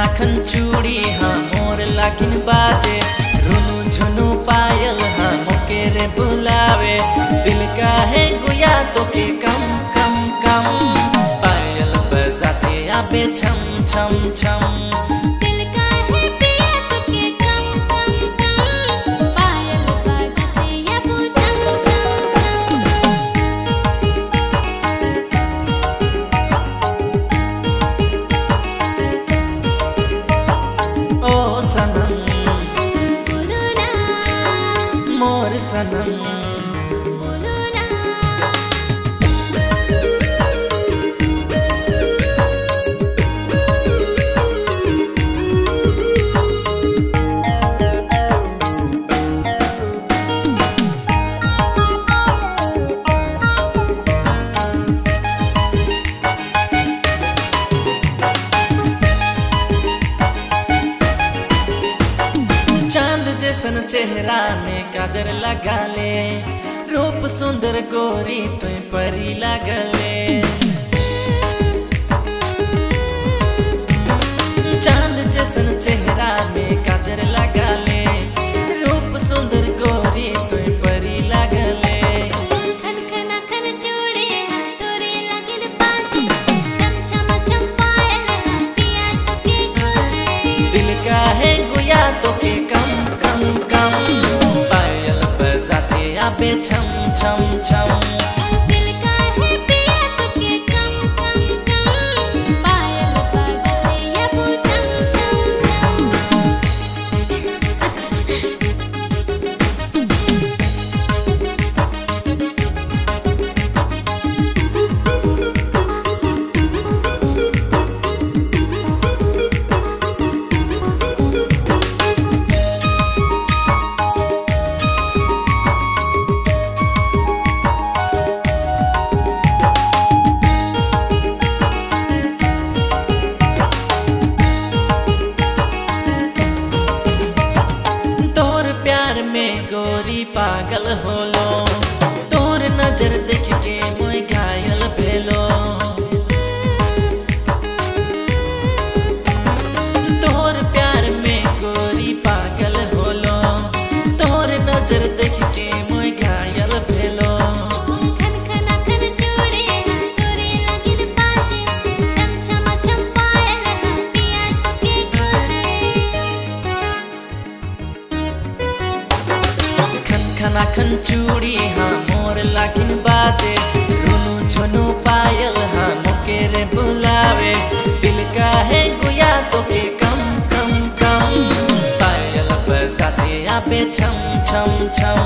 नाखन चूड़ी हाँ मोर लागिन बाजे रुनु झुनु पायल हाँ मोके रे बुलावे दिल का है गुया तो के कम कम कम पायल बजाते आबे छम छम छम मोर सनम चांद जैसन चेहरा में काजर लगा ले रूप सुंदर गोरी तो परी लगले चांद जैसन चेहरा में काजर लगा ले रूप सुंदर गोरी तो परी लगले खन खन खन चूड़ी तोरे लगिन बाजे छम छम छम पायल पिया तो के खोजे दिल का है गुया तो के कम कम कम पायल बजाते आबे छम छम छम दिल का है पिया तो के कम कम कम पायल बजाते आबे छम छम में गोरी पागल होलो तोर नजर देख के मोय घायल भेलो तोर प्यार में गोरी पागल होलो तोर नजर देख के मोय घायल भेलो खन खन खन चूड़ी तोरे लगिन बाजे छम छम छम पायल पिया तो के खोजे नाखन चूड़ी हाँ मोर लागिन बाजे रुनु झुनु पायल हाँ मोके रे बुलावे दिल का है गुया तो के कम कम कम पायल बजाते आबे छम छम छम